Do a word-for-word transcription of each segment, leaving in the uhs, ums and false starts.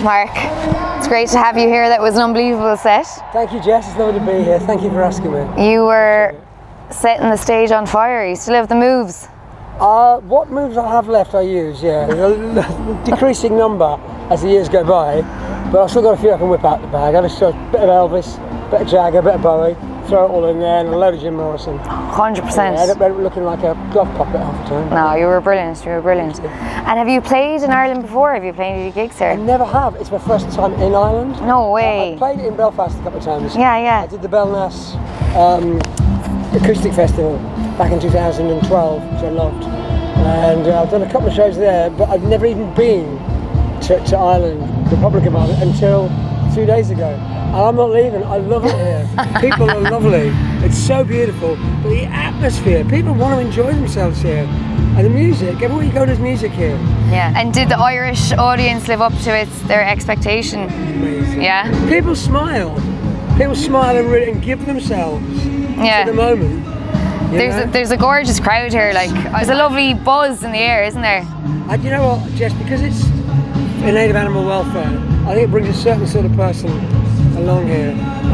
Mark, it's great to have you here. That was an unbelievable set. Thank you, Jess. It's lovely to be here. Thank you for asking me. You were setting the stage on fire. You still have the moves. Uh, what moves I have left I use, yeah. There's a decreasing number as the years go by, but I've still got a few I can whip out the bag. I've just got a bit of Elvis, a bit of Jagger, a bit of Bowie, throw it all in there, and a load of Jim Morrison. one hundred percent. Yeah, I ended up looking like a glove puppet half the time. No, you were brilliant, you were brilliant. And have you played in Ireland before? Have you played any gigs here? I never have. It's my first time in Ireland. No way. I, I played in Belfast a couple of times. Yeah, yeah. I did the Belnas um, Acoustic Festival back in two thousand twelve, which I loved. And uh, I've done a couple of shows there, but I've never even been to, to Ireland, the Republic of Ireland, until two days ago. And I'm not leaving. I love it here. People are lovely. It's so beautiful. But the atmosphere, people want to enjoy themselves here. And the music, everywhere you go there's music here. Yeah. And did the Irish audience live up to its their expectation? Amazing. Yeah. People smile. People smile and, really, and give themselves yeah. to the moment. There's a, there's a gorgeous crowd here. Like there's a lovely buzz in the air, isn't there? And you know what, Jess, because it's a native animal welfare, I think it brings a certain sort of person along here.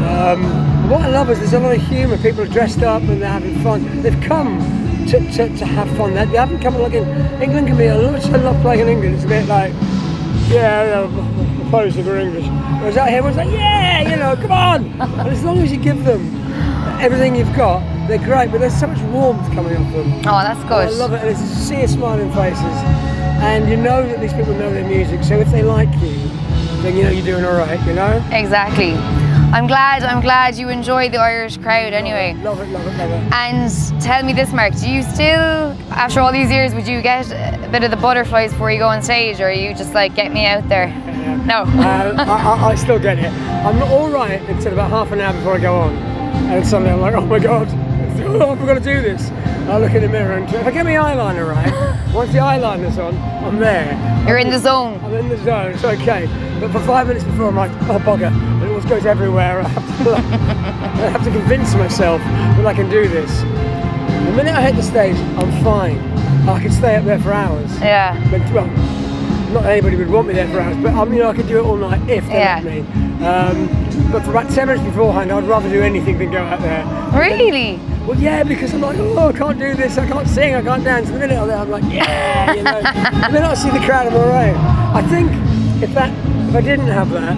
Um, what I love is there's a lot of humour. People are dressed up and they're having fun. They've come to, to, to have fun. They haven't come like in England can be a lot, a lot like in England. It's a bit like, yeah, opposed to English. Whereas out here, everyone's like, yeah, you know, come on. And as long as you give them everything you've got, they're great, but there's so much warmth coming off them. Oh, that's good. And I love it, and it's to see a smiling faces, and you know that these people know their music, so if they like you, then you know you're doing all right, you know? Exactly. I'm glad, I'm glad you enjoy the Irish crowd anyway. Love it, love it, love it. And tell me this, Mark, do you still, after all these years, would you get a bit of the butterflies before you go on stage, or are you just like, get me out there? Yeah. No. uh, I, I, I still get it. I'm all right until about half an hour before I go on. And suddenly I'm like, oh my God, oh, I've got to do this. I look in the mirror and if I get my eyeliner right, once the eyeliner's on, I'm there. You're I'm in the zone. I'm in the zone, it's okay. But for five minutes before I'm like, oh bugger, it always goes everywhere. I have to, I have to convince myself that I can do this. The minute I hit the stage, I'm fine. I can stay up there for hours. Yeah. But, well, not anybody would want me there for hours, but I mean, I could do it all night if they yeah. let me. Um, but for about ten minutes beforehand, I'd rather do anything than go out there. Really? Then, well, yeah, because I'm like, oh, I can't do this, I can't sing, I can't dance. The minute I'm there, I'm like, yeah, you know. The minute I see the crowd, I'm all right. I think if that, if I didn't have that,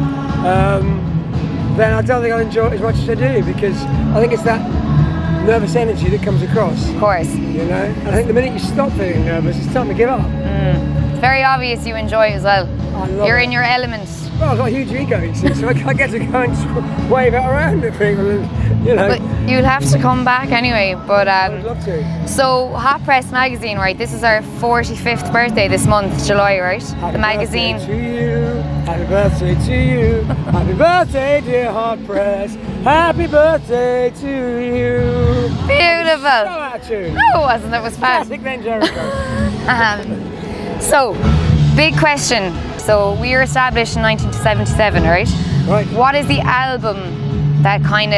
um, then I don't think I'd enjoy it as much as I do, because I think it's that nervous energy that comes across. Of course. You know, and I think the minute you stop feeling nervous, it's time to give up. Mm. It's very obvious you enjoy it as well. I love You're it. in your element. Well, I've got a huge ego, you see, so I get to go and just wave it around at people, and you know. But you'll have to come back anyway. But um, I'd love to. So, Hot Press magazine, right? This is our forty-fifth birthday this month, July, right? Happy the magazine. Birthday to you. Happy birthday to you. Happy birthday, dear Hot Press. Happy birthday to you. Beautiful. So out of tune. No, it wasn't. That was fast. Classic then, Jericho. um, so, big question. So we were established in nineteen seventy-seven, right? Right. What is the album that kind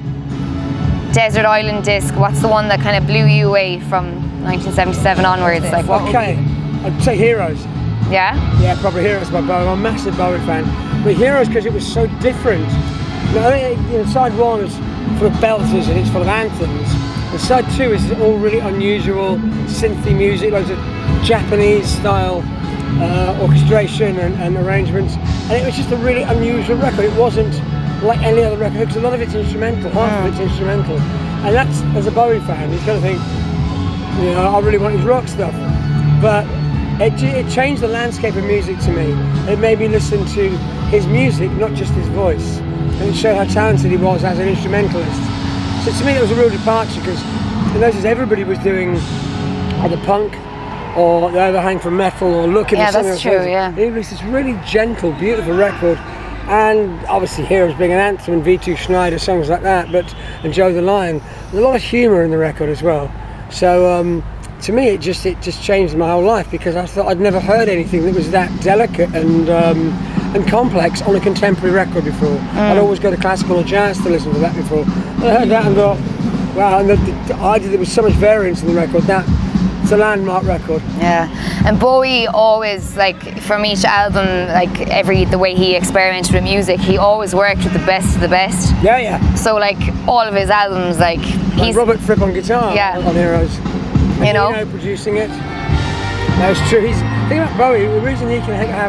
of desert island disc? What's the one that kind of blew you away from nineteen seventy-seven onwards? Like what? Okay, I'd say Heroes. Yeah. Yeah, probably Heroes by Bowie. I'm a massive Bowie fan, but Heroes because it was so different. You know, I think, you know, side one is full of belters and it's full of anthems. And side two is all really unusual synthy music, loads of Japanese style. Uh, orchestration and, and arrangements, and it was just a really unusual record. It wasn't like any other record because a lot of it's instrumental, half mm. of it's instrumental, and that's, as a Bowie fan, you kind of think, you know, I really want his rock stuff, but it, it changed the landscape of music to me. It made me listen to his music, not just his voice, and it showed how talented he was as an instrumentalist. So to me, it was a real departure because in those days everybody was doing either punk or the overhang from metal, or looking yeah, at something. Yeah, that's true, yeah. It was this really gentle, beautiful record, and obviously Heroes being an anthem, and V two Schneider, songs like that, but and Joe the Lion. There's a lot of humour in the record as well. So um, to me, it just it just changed my whole life because I thought I'd never heard anything that was that delicate and um, and complex on a contemporary record before. Mm. I'd always go to classical or jazz to listen to that before. And I heard that and thought, wow, and the, the idea there was so much variance in the record. That a landmark record. Yeah, and Bowie always, like, from each album, like every the way he experimented with music, he always worked with the best of the best. Yeah, yeah. So like all of his albums, like he's like Robert Fripp on guitar. Yeah. On Heroes. And you know, Eno producing it. That's true. He's think about Bowie. The reason he can have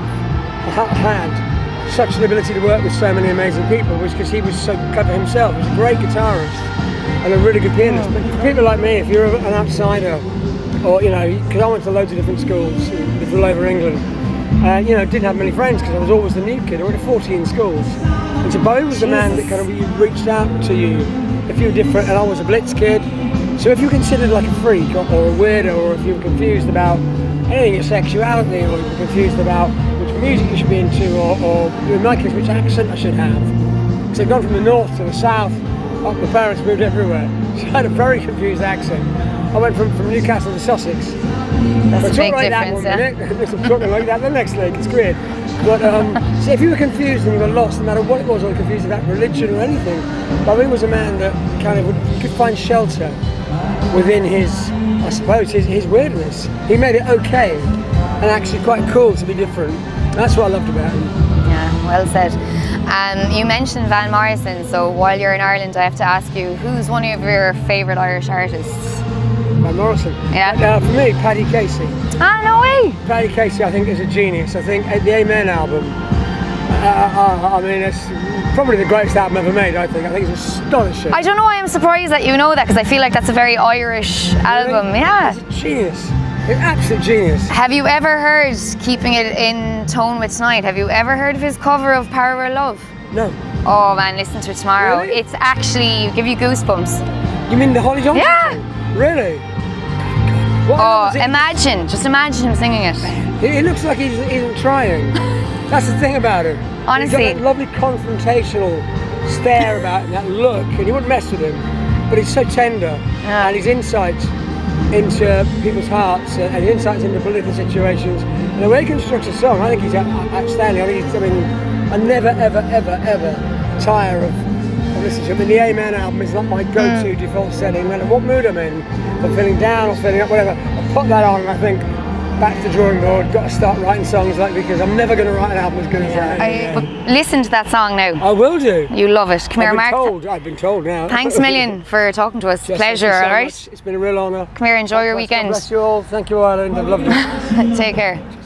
had such an ability to work with so many amazing people was because he was so clever himself. He was a great guitarist and a really good pianist. But for people like me, if you're an outsider, or you know, because I went to loads of different schools, lived all over England, uh, you know, didn't have many friends because I was always the new kid. I went to fourteen schools, and so Bowie was the man that kind of reached out to you if you were different, and I was a blitz kid. So if you were considered like a freak or, or a weirdo, or if you were confused about anything, your sexuality, or you were confused about which music you should be into, or, or in my case, which accent I should have. So I'd gone from the north to the south. My parents moved everywhere, so I had a very confused accent. I went from, from Newcastle to Sussex. That's a big like difference, that yeah. I'm talking like that the next league, it's great. But um, so if you were confused and you were lost, no matter what it was, or confused about religion or anything, Bowie was a man that kind of would, you could find shelter within his, I suppose, his, his weirdness. He made it okay and actually quite cool to be different. That's what I loved about him. Yeah, well said. Um, you mentioned Van Morrison, so while you're in Ireland, I have to ask you, who's one of your favourite Irish artists? Van Morrison. Yeah. Uh, for me, Paddy Casey. Ah, no way! Paddy Casey, I think, is a genius. I think the Amen album, uh, uh, I mean, it's probably the greatest album ever made, I think. I think it's astonishing. I don't know why I'm surprised that you know that, because I feel like that's a very Irish album. Really? Yeah. It's a genius. It's absolute genius. Have you ever heard Keeping It in Tone with Tonight? Have you ever heard of his cover of Power of Love? No. Oh man, listen to it tomorrow. Really? It's actually give you goosebumps. You mean the Holly Johnson? Yeah. Really? What Oh, imagine, just imagine him singing it. It, it looks like he isn't, isn't trying. That's the thing about him. Honestly. He's got that lovely confrontational stare about him, that look, and you wouldn't mess with him. But he's so tender, Yeah. and his insights into people's hearts and his insights into political situations. And the way he constructs a song, I think he's outstanding. I think he's, I mean, I never, ever, ever, ever tire of, of listening to him. And the Amen album is not my go-to mm. default setting. No matter what mood I'm in, if I'm feeling down or feeling up, whatever, I put that on and I think, back to the drawing board, got to start writing songs like because I'm never going to write an album as good as that. I, but listen to that song now. I will do. You love it. Come I've here, been Mark. Told, I've been told now. Thanks a million for talking to us. Jess, Pleasure, so alright? much. It's been a real honour. Come here, enjoy your God weekend. bless you all. Thank you, Ireland. I've loved it. Take care.